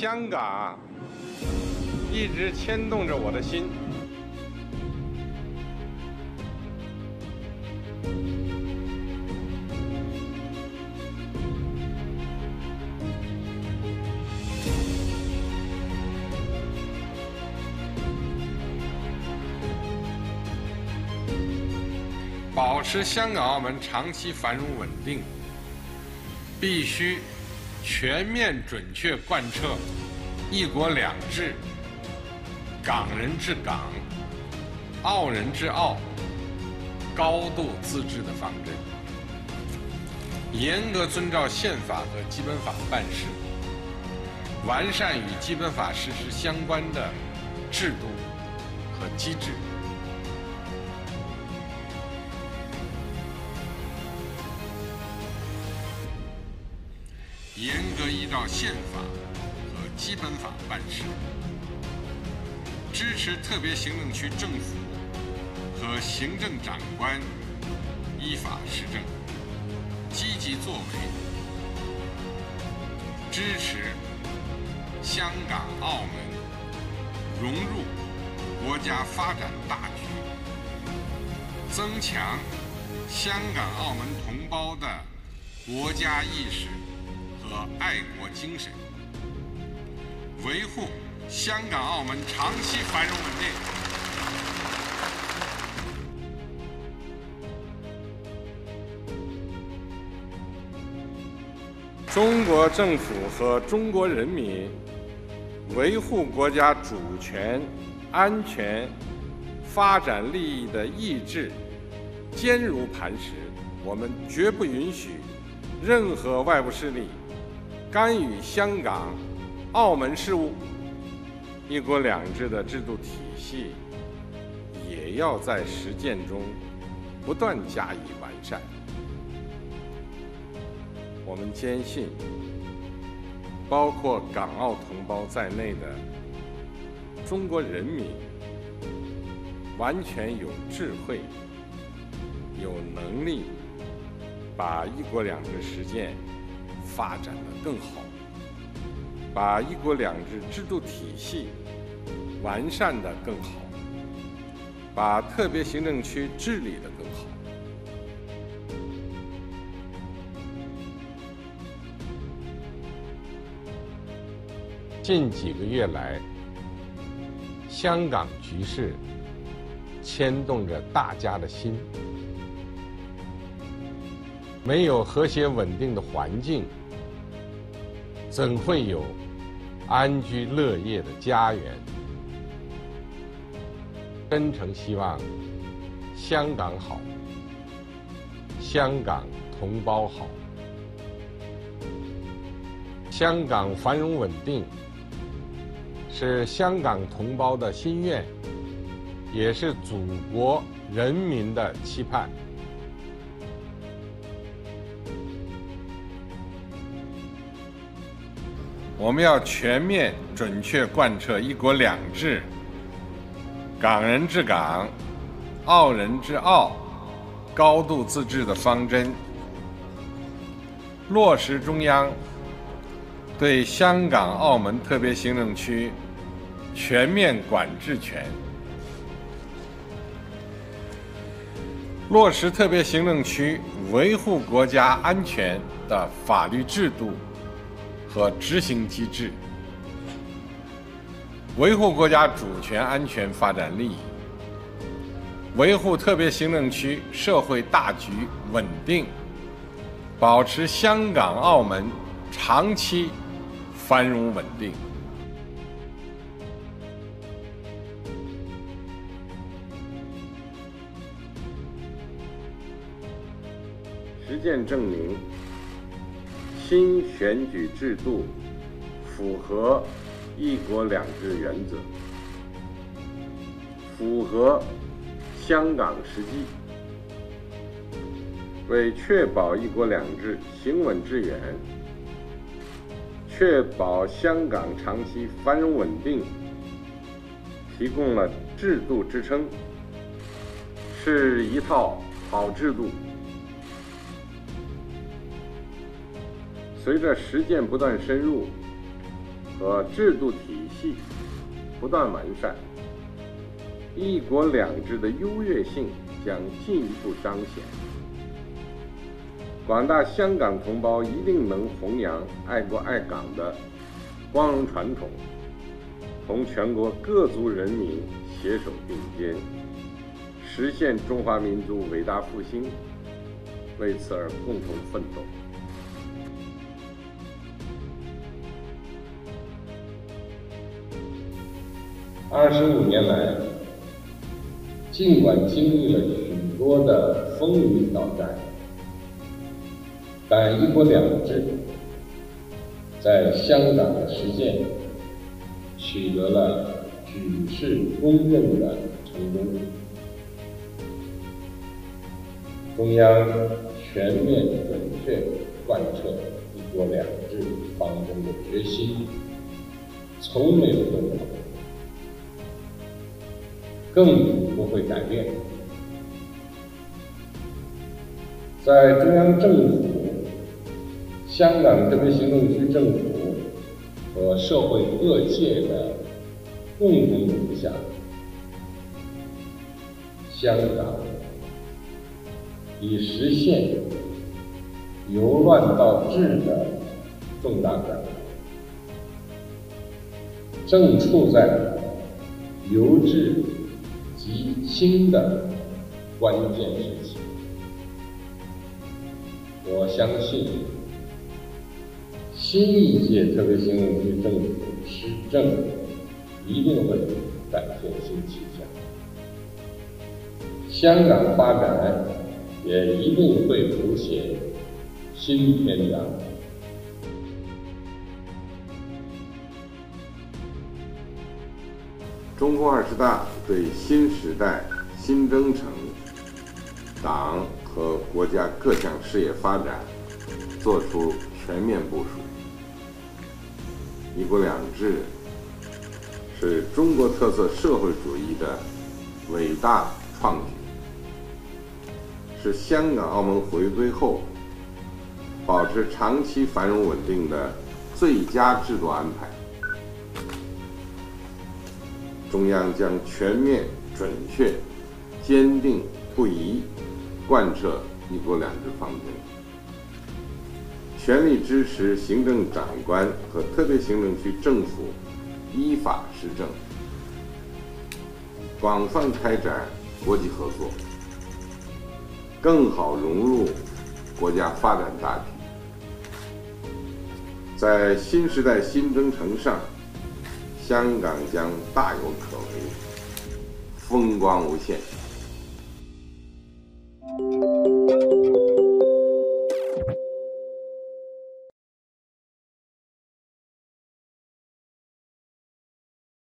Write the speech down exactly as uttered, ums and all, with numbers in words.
香港一直牵动着我的心。保持香港、澳门长期繁荣稳定，必须全面准确贯彻“一国两制”、“港人治港”、“澳人治澳”、高度自治的方针，严格遵照宪法和基本法办事，完善与基本法实施相关的制度和机制。严格依照宪法和基本法办事，支持特别行政区政府和行政长官依法施政，积极作为，支持香港、澳门融入国家发展大局，增强香港、澳门同胞的国家意识和爱国精神，维护香港、澳门长期繁荣稳定。中国政府和中国人民维护国家主权、安全、发展利益的意志坚如磐石，我们绝不允许任何外部势力干预香港、澳门事务，一国两制的制度体系也要在实践中不断加以完善。我们坚信，包括港澳同胞在内的中国人民完全有智慧、有能力把一国两制实践发展得更好，把一国两制制度体系完善得更好，把特别行政区治理得更好。近几个月来，香港局势牵动着大家的心。没有和谐稳定的环境，怎会有安居乐业的家园？真诚希望香港好，香港同胞好。香港繁荣稳定是香港同胞的心愿，也是祖国人民的期盼。我们要全面准确贯彻“一国两制”、“港人治港”、“澳人治澳”、高度自治的方针，落实中央对香港、澳门特别行政区全面管制权，落实特别行政区维护国家安全的法律制度和执行机制，维护国家主权、安全、发展利益，维护特别行政区社会大局稳定，保持香港、澳门长期繁荣稳定。实践证明，新选举制度符合一国两制原则，符合香港实际，为确保一国两制行稳致远，确保香港长期繁荣稳定提供了制度支撑，是一套好制度。随着实践不断深入， 和制度体系不断完善，一国两制的优越性将进一步彰显。广大香港同胞一定能弘扬爱国爱港的光荣传统，同全国各族人民携手并肩，实现中华民族伟大复兴，为此而共同奋斗。二十五年来，尽管经历了许多的风雨挑战，但一国两制在香港的实践取得了举世公认的成功。中央全面准确贯彻一国两制方针的决心从没有动摇，更不会改变。在中央政府、香港特别行政区政府和社会各界的共同努力下，香港已实现由乱到治的重大转变，正处在由治及兴的关键时期。我相信，新一届特别行政区政府施政一定会展现新气象，香港发展也一定会谱写新篇章。中共二十大对新时代新征程党和国家各项事业发展作出全面部署。一国两制是中国特色社会主义的伟大创举，是香港、澳门回归后保持长期繁荣稳定的最佳制度安排。中央将全面、准确、坚定不移贯彻一国两制方针，全力支持行政长官和特别行政区政府依法施政，广泛开展国际合作，更好融入国家发展大局。在新时代新征程上，香港将大有可为，风光无限。